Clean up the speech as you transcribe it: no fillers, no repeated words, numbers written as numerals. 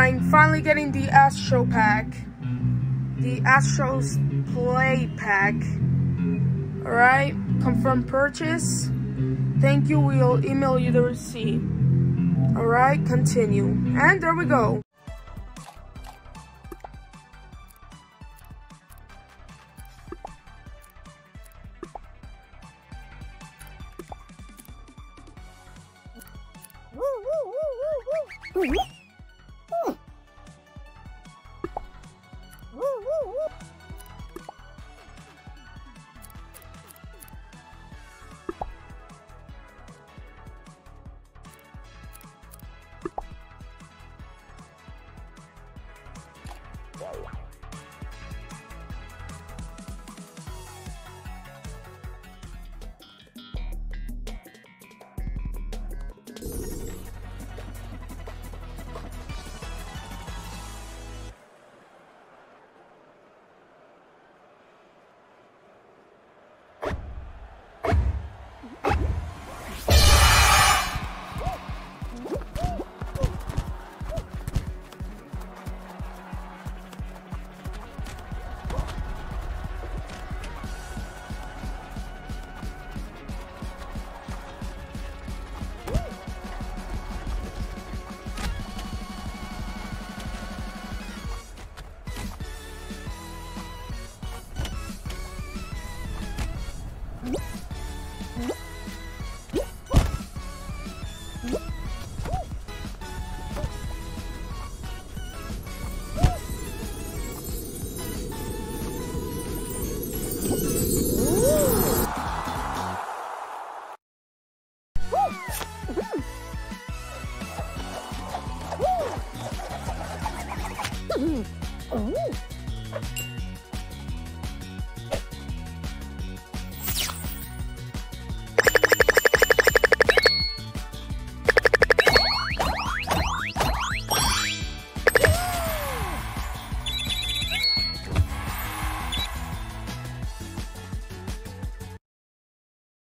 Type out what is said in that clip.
I'm finally getting the Astro pack. The Astro's Play pack. Alright, confirm purchase. Thank you, we'll email you the receipt. Alright, continue. And there we go. Woo, woo, woo, woo, woo.